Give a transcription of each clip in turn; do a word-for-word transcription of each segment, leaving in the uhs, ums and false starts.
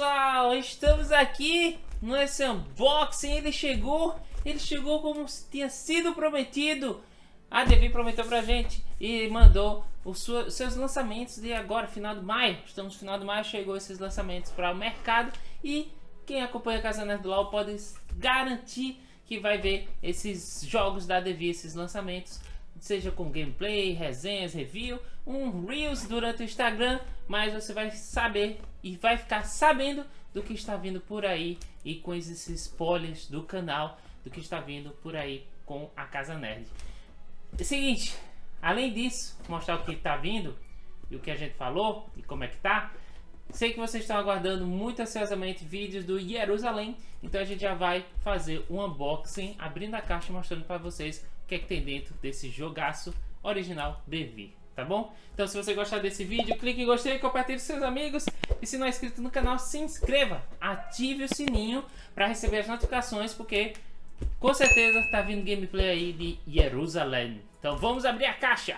pessoal, estamos aqui nesse unboxing. Ele chegou, ele chegou como tinha sido prometido. A Devi prometeu pra gente e mandou os seus lançamentos de agora, final de maio. Estamos no final de maio, chegou esses lançamentos para o mercado. E quem acompanha a Casa Nerd do LOL pode garantir que vai ver esses jogos da Devi, esses lançamentos, seja com gameplay, resenhas, review, um Reels durante o Instagram, mas você vai saber e vai ficar sabendo do que está vindo por aí e com esses spoilers do canal, do que está vindo por aí com a Casa Nerd. É o seguinte, além disso, mostrar o que está vindo e o que a gente falou e como é que tá. Sei que vocês estão aguardando muito ansiosamente vídeos do Jerusalém, então a gente já vai fazer um unboxing, abrindo a caixa e mostrando para vocês o que é que tem dentro desse jogaço original Devi, tá bom? Então se você gostar desse vídeo, clique em gostei, compartilhe com seus amigos e se não é inscrito no canal, se inscreva, ative o sininho para receber as notificações, porque com certeza tá vindo gameplay aí de Jerusalém. Então vamos abrir a caixa.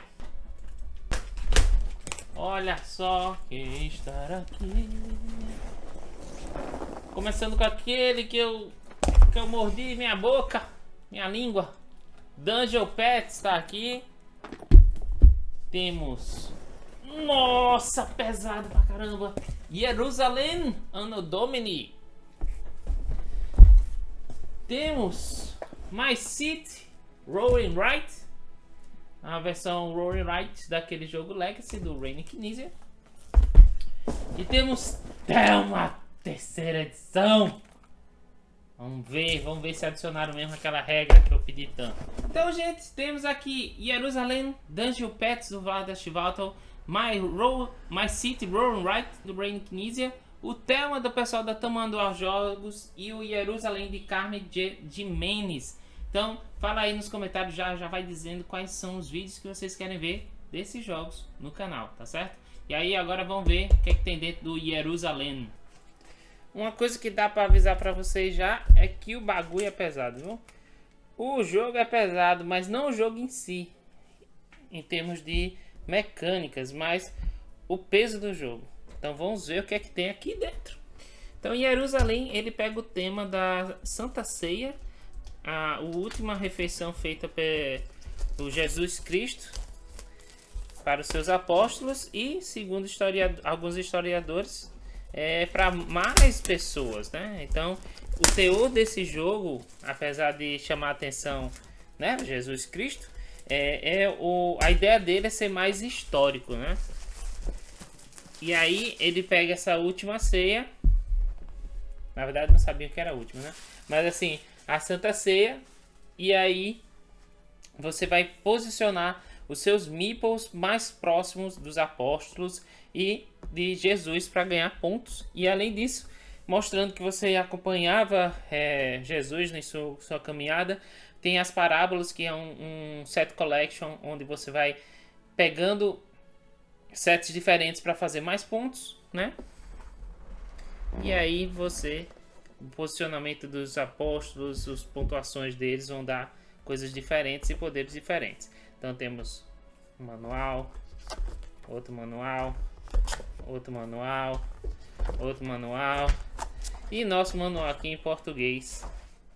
Olha só quem está aqui. Começando com aquele que eu que eu mordi minha boca, minha língua. Dungeon Pets está aqui. Temos, nossa, pesado pra caramba, Jerusalém Anno Domini. Temos My City Roaring Right, a versão Roaring Right daquele jogo Legacy do Rainy Knizia. E temos Thelma, terceira edição. Vamos ver, vamos ver se adicionaram mesmo aquela regra que eu pedi tanto. Então, gente, temos aqui Jerusalém Dungeon Pets do Vale da Chivaltal, My, Ro My City Roaring Right do Rainy Knizia, o Thelma do pessoal da Tamanduá Jogos e o Jerusalém de Carmen Jimenez. Então, fala aí nos comentários, já, já vai dizendo quais são os vídeos que vocês querem ver desses jogos no canal, tá certo? E aí, agora vamos ver o que é que tem dentro do Jerusalém. Uma coisa que dá para avisar para vocês já é que o bagulho é pesado, viu? O jogo é pesado, mas não o jogo em si, em termos de mecânicas, mas o peso do jogo. Então vamos ver o que é que tem aqui dentro. Então, Jerusalém, ele pega o tema da Santa Ceia, a, a última refeição feita por Jesus Cristo para os seus apóstolos e, segundo historiador, alguns historiadores, é para mais pessoas, né? Então, o teor desse jogo, apesar de chamar a atenção, né, Jesus Cristo, é, é o, a ideia dele é ser mais histórico, né? E aí ele pega essa última ceia, na verdade não sabia que era a última, né? Mas assim, a Santa Ceia, e aí você vai posicionar os seus meeples mais próximos dos apóstolos e de Jesus para ganhar pontos. E além disso, mostrando que você acompanhava é, Jesus na sua, sua caminhada. Tem as parábolas, que é um, um set collection, onde você vai pegando sets diferentes para fazer mais pontos, né? E aí você, o posicionamento dos apóstolos, as pontuações deles vão dar coisas diferentes e poderes diferentes. Então temos um manual, outro manual, outro manual, outro manual e nosso manual aqui em português.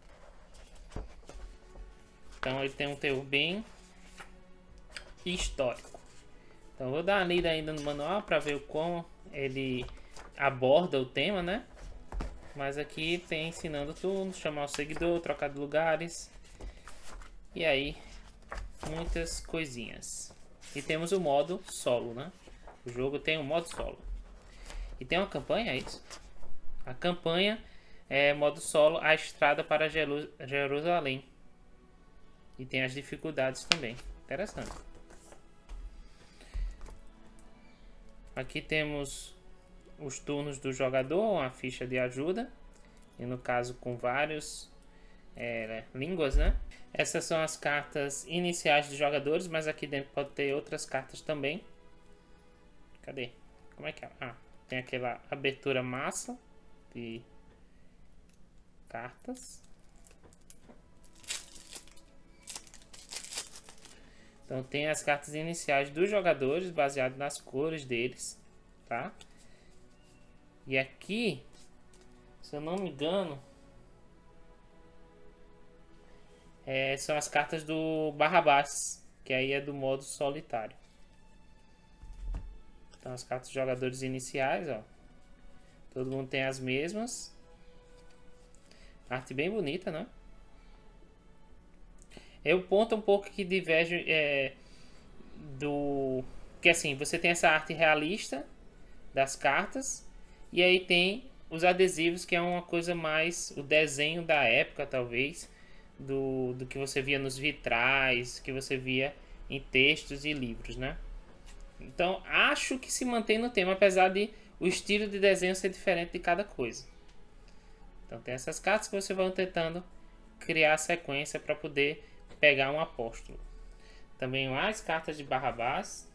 Então ele tem um teor bem histórico. Então vou dar uma lida ainda no manual para ver como ele aborda o tema, né? Mas aqui tem ensinando tudo, chamar o seguidor, trocar de lugares e aí muitas coisinhas. E temos o modo solo, né? O jogo tem um modo solo. E tem uma campanha, é isso? A campanha é modo solo, a estrada para Jeru Jerusalém. E tem as dificuldades também. Interessante. Aqui temos os turnos do jogador, uma ficha de ajuda. E no caso com vários é, línguas, né? Essas são as cartas iniciais dos jogadores, mas aqui dentro pode ter outras cartas também. Cadê? Como é que é? Ah, tem aquela abertura massa de cartas. Então tem as cartas iniciais dos jogadores, baseado nas cores deles, tá? E aqui Se eu não me engano, é, são as cartas do Barrabás, que aí é do modo solitário. Então as cartas dos jogadores iniciais, ó. Todo mundo tem as mesmas. Arte bem bonita, né? É o ponto um pouco que diverge é, do... Que assim, você tem essa arte realista das cartas. E aí tem os adesivos, que é uma coisa mais... O desenho da época, talvez. Do, do que você via nos vitrais, que você via em textos e livros, né? Então, acho que se mantém no tema, apesar de o estilo de desenho ser diferente de cada coisa. Então, tem essas cartas que você vai tentando criar a sequência para poder pegar um apóstolo. Também mais cartas de Barrabás.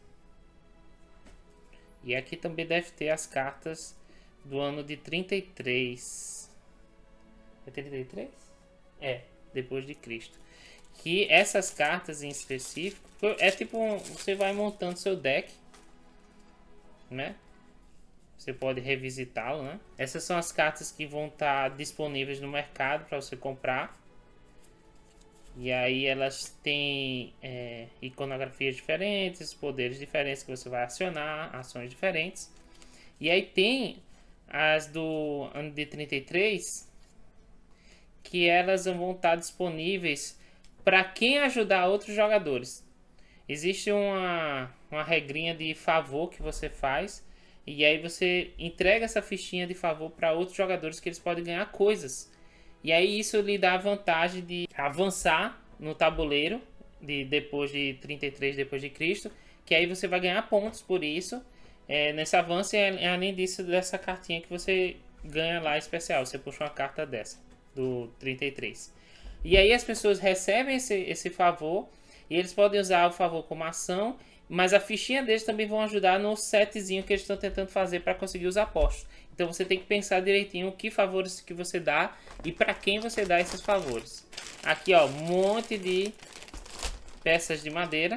E aqui também deve ter as cartas do ano de trinta e três. É trinta e três? É, depois de Cristo. Que essas cartas em específico é tipo um, você vai montando seu deck, né? Você pode revisitá-lo, né? Essas são as cartas que vão estar disponíveis no mercado para você comprar. E aí elas têm é, iconografias diferentes, poderes diferentes que você vai acionar, ações diferentes. E aí tem as do ano de trinta e três, que elas vão estar disponíveis para quem ajudar outros jogadores. Existe uma, uma regrinha de favor que você faz. E aí você entrega essa fichinha de favor para outros jogadores, que eles podem ganhar coisas. E aí isso lhe dá a vantagem de avançar no tabuleiro de depois de trinta e três depois de Cristo, que aí você vai ganhar pontos por isso. É, nesse avanço, é, além disso, dessa cartinha que você ganha lá especial. Você puxa uma carta dessa, do trinta e três. E aí as pessoas recebem esse, esse favor, e eles podem usar o favor como ação, mas a fichinha deles também vão ajudar no setzinho que eles estão tentando fazer para conseguir os apóstolos. Então você tem que pensar direitinho que favores que você dá e para quem você dá esses favores. Aqui, ó, um monte de peças de madeira.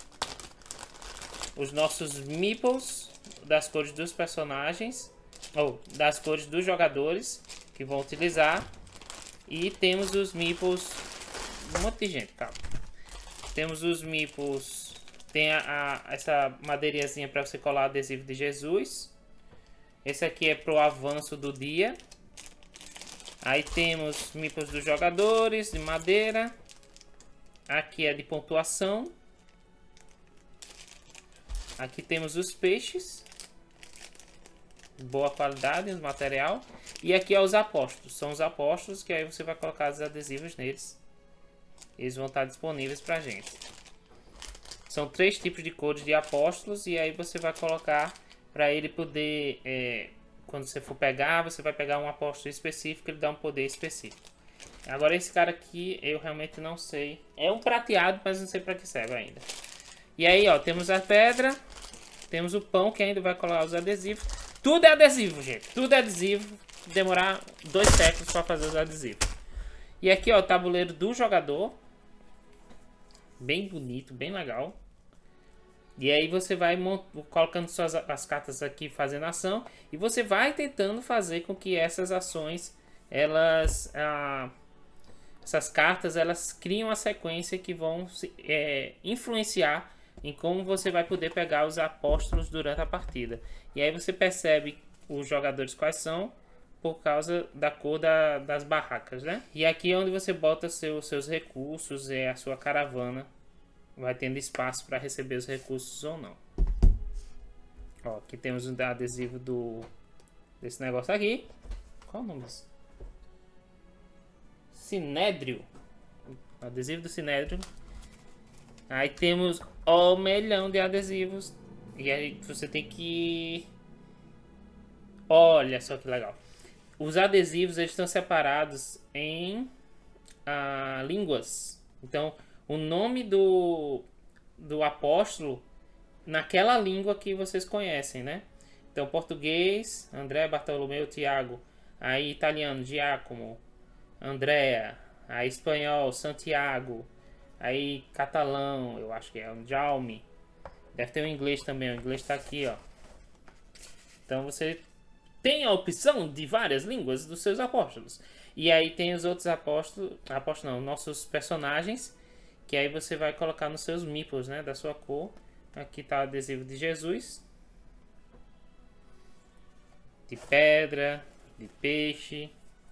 Os nossos meeples das cores dos personagens, ou das cores dos jogadores que vão utilizar. E temos os meeples, um monte de gente, calma. Temos os meeples, tem a, a, essa madeirinhazinha para você colar adesivo de Jesus. Esse aqui é pro avanço do dia. Aí temos meeples dos jogadores de madeira. Aqui é de pontuação. Aqui temos os peixes. Boa qualidade no material. E aqui é os apóstolos. São os apóstolos que aí você vai colocar os adesivos neles. Eles vão estar disponíveis pra gente. São três tipos de cores de apóstolos. E aí você vai colocar para ele poder... É, quando você for pegar, você vai pegar um apóstolo específico. Ele dá um poder específico. Agora esse cara aqui eu realmente não sei. É um prateado, mas não sei para que serve ainda. E aí, ó, temos a pedra. Temos o pão que ainda vai colar os adesivos. Tudo é adesivo, gente. Tudo é adesivo. Demorar dois séculos para fazer os adesivos. E aqui, ó, o tabuleiro do jogador. Bem bonito, bem legal. E aí você vai colocando suas, as cartas aqui fazendo ação. E você vai tentando fazer com que essas ações, elas... Ah, essas cartas, elas criam a sequência que vão é, influenciar em como você vai poder pegar os apóstolos durante a partida. E aí você percebe os jogadores quais são por causa da cor da, das barracas, né? E aqui é onde você bota seu, seus recursos, é a sua caravana. Vai tendo espaço para receber os recursos ou não. Ó, aqui temos o adesivo do, desse negócio aqui. Qual o nome disso? Sinédrio. Adesivo do Sinédrio. Aí temos o milhão de adesivos. E aí você tem que... Olha só que legal. Os adesivos eles estão separados em ah, línguas. Então, o nome do, do apóstolo naquela língua que vocês conhecem, né? Então, português, André, Bartolomeu, Tiago. Aí, italiano, Giacomo, Andrea. Aí, espanhol, Santiago. Aí, catalão, eu acho que é o Jaume. Deve ter o inglês também. O inglês está aqui, ó. Então, você tem a opção de várias línguas dos seus apóstolos. E aí tem os outros apóstolos, apóstolos não, nossos personagens, que aí você vai colocar nos seus meeples, né, da sua cor. Aqui está o adesivo de Jesus, de pedra, de peixe.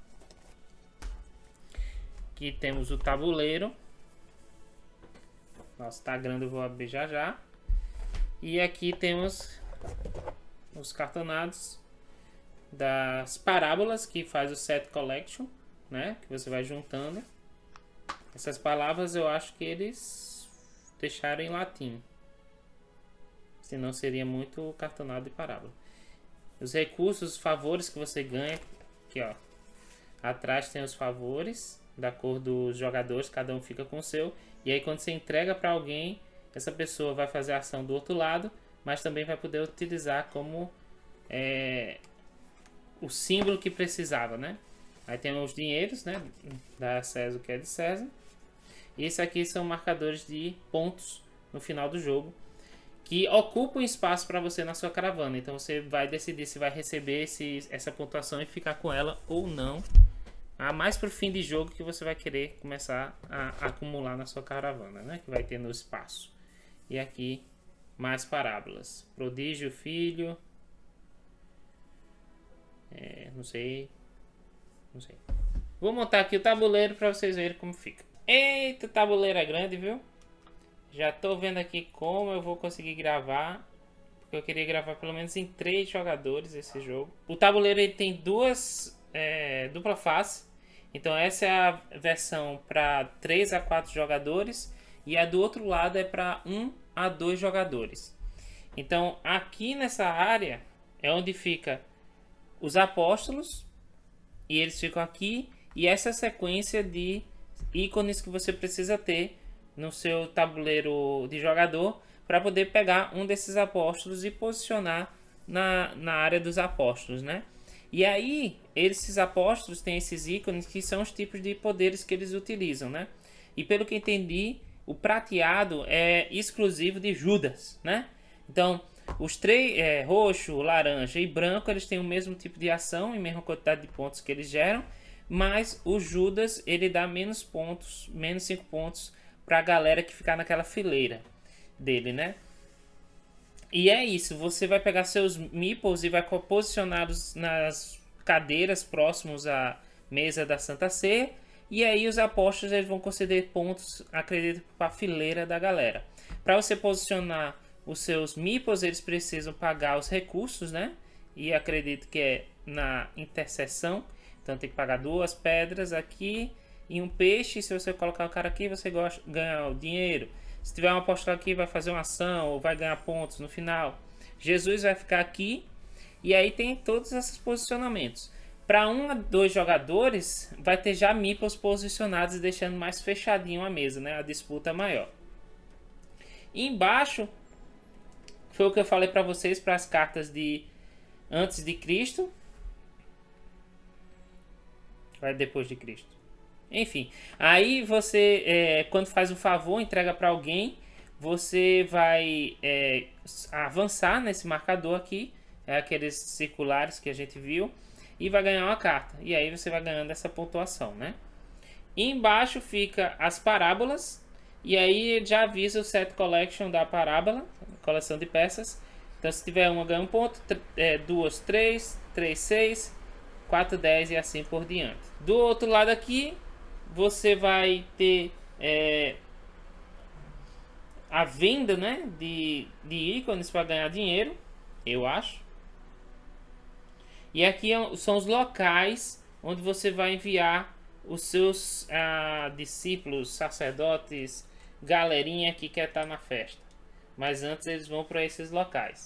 Aqui temos o tabuleiro. Nossa, tá grande, eu vou abrir já já. E aqui temos os cartonados das parábolas, que faz o set collection, né? Que você vai juntando. Essas palavras eu acho que eles deixaram em latim. Senão seria muito cartonado de parábola. Os recursos, os favores que você ganha. Aqui, ó. Atrás tem os favores da cor dos jogadores, cada um fica com o seu. E aí quando você entrega para alguém, essa pessoa vai fazer a ação do outro lado, mas também vai poder utilizar como é, o símbolo que precisava, né? Aí tem os dinheiros, né? Da César, o que é de César. E esses aqui são marcadores de pontos no final do jogo, que ocupam espaço para você na sua caravana. Então você vai decidir se vai receber esse, essa pontuação e ficar com ela ou não. Ah, mais para o fim de jogo que você vai querer começar a, a acumular na sua caravana, né? Que vai ter no espaço. E aqui mais parábolas. Prodígio, filho. É, não sei. Não sei. Vou montar aqui o tabuleiro para vocês verem como fica. Eita, o tabuleiro é grande, viu? Já tô vendo aqui como eu vou conseguir gravar. Porque eu queria gravar pelo menos em três jogadores esse jogo. O tabuleiro ele tem duas... É, dupla face. Então essa é a versão para três a quatro jogadores. E a do outro lado é para um a dois jogadores. Então aqui nessa área é onde fica os apóstolos. E eles ficam aqui. E essa sequência de ícones que você precisa ter no seu tabuleiro de jogador para poder pegar um desses apóstolos e posicionar na, na área dos apóstolos, né? E aí, esses apóstolos têm esses ícones que são os tipos de poderes que eles utilizam, né? E pelo que entendi, o prateado é exclusivo de Judas, né? Então, os três, é, roxo, laranja e branco, eles têm o mesmo tipo de ação e mesma quantidade de pontos que eles geram, mas o Judas, ele dá menos pontos, menos cinco pontos para a galera que ficar naquela fileira dele, né? E é isso, você vai pegar seus meeples e vai posicioná-los nas cadeiras próximos à mesa da Santa Ceia. E aí os apóstolos eles vão conceder pontos, acredito, para a fileira da galera. Para você posicionar os seus meeples, eles precisam pagar os recursos, né? E acredito que é na interseção. Então tem que pagar duas pedras aqui e um peixe. Se você colocar o cara aqui, você ganha o dinheiro. Se tiver um apóstolo aqui, vai fazer uma ação ou vai ganhar pontos no final. Jesus vai ficar aqui. E aí tem todos esses posicionamentos. Para um a dois jogadores, vai ter já meeples posicionados, deixando mais fechadinho a mesa, né? A disputa maior. E embaixo, foi o que eu falei para vocês para as cartas de antes de Cristo. Vai depois de Cristo. Enfim, aí você, é, quando faz um favor, entrega para alguém, você vai é, avançar nesse marcador aqui, é, aqueles circulares que a gente viu, e vai ganhar uma carta. E aí você vai ganhando essa pontuação, né? E embaixo fica as parábolas, e aí já avisa o set collection da parábola, coleção de peças. Então se tiver uma, ganha um ponto, é, duas, três, três, seis, quatro, dez e assim por diante. Do outro lado aqui, você vai ter é, a venda, né, de, de ícones para ganhar dinheiro, eu acho. E aqui são os locais onde você vai enviar os seus ah, discípulos, sacerdotes, galerinha que quer estar na festa. Mas antes eles vão para esses locais.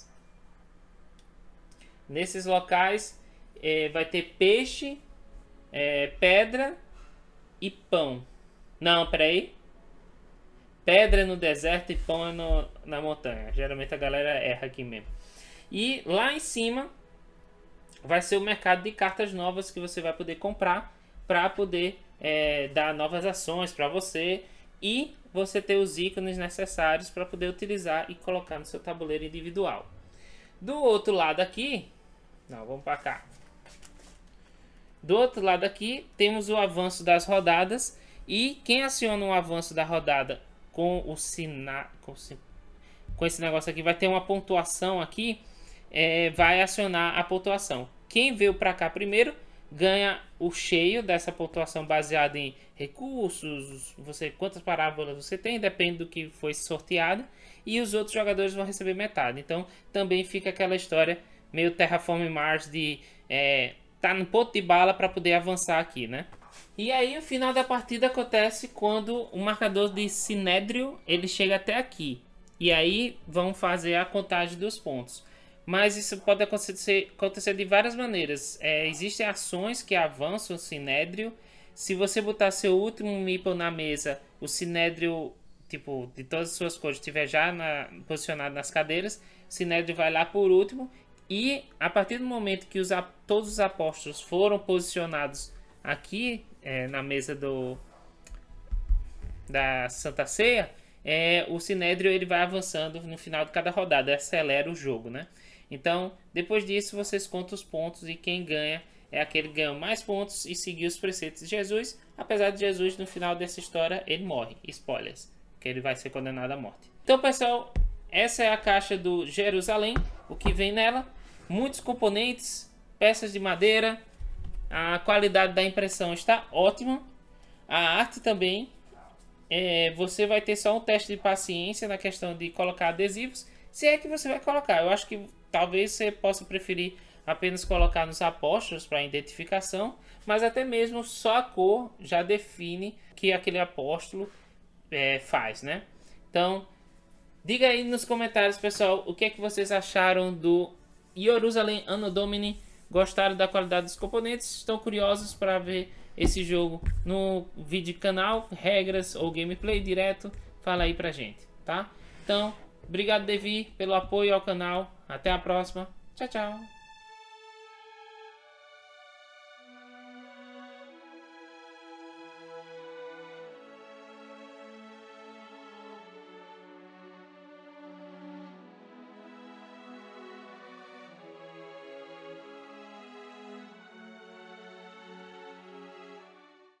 Nesses locais é, vai ter peixe, é, pedra e pão. Não, peraí. Pedra no deserto e pão é no, na montanha. Geralmente a galera erra aqui mesmo. E lá em cima vai ser o mercado de cartas novas que você vai poder comprar para poder é, dar novas ações para você e você ter os ícones necessários para poder utilizar e colocar no seu tabuleiro individual. Do outro lado aqui Não, vamos para cá. Do outro lado aqui, temos o avanço das rodadas. E quem aciona o avanço da rodada com o sinal... Com, com esse negócio aqui, vai ter uma pontuação aqui. É, vai acionar a pontuação. Quem veio para cá primeiro ganha o cheio dessa pontuação baseada em recursos, você, quantas parábolas você tem, depende do que foi sorteado, e os outros jogadores vão receber metade. Então também fica aquela história meio Terraform Mars de é, tá no ponto de bala para poder avançar aqui, né? E aí o final da partida acontece quando o marcador de Sinédrio ele chega até aqui, e aí vão fazer a contagem dos pontos. Mas isso pode acontecer, acontecer de várias maneiras. É, existem ações que avançam o Sinédrio. Se você botar seu último meeple na mesa, o Sinédrio, tipo, de todas as suas cores, estiver já na, posicionado nas cadeiras, o Sinédrio vai lá por último. E a partir do momento que os, todos os apóstolos foram posicionados aqui é, na mesa do, da Santa Ceia, é, o Sinédrio ele vai avançando no final de cada rodada, acelera o jogo, né? Então, depois disso, vocês contam os pontos e quem ganha é aquele que ganha mais pontos e seguir os preceitos de Jesus. Apesar de Jesus, no final dessa história, ele morre. Spoilers, que ele vai ser condenado à morte. Então, pessoal, essa é a caixa do Jerusalém. O que vem nela, muitos componentes, peças de madeira. A qualidade da impressão está ótima. A arte também. É, você vai ter só um teste de paciência na questão de colocar adesivos. Se é que você vai colocar. Eu acho que talvez você possa preferir apenas colocar nos apóstolos para identificação, mas até mesmo só a cor já define que aquele apóstolo é, faz, né? Então, diga aí nos comentários, pessoal, o que é que vocês acharam do Jerusalém Anno Domini. Gostaram da qualidade dos componentes? Estão curiosos para ver esse jogo no vídeo canal, regras ou gameplay direto? Fala aí pra gente, tá? Então, obrigado, Devi, pelo apoio ao canal. Até a próxima. Tchau, tchau.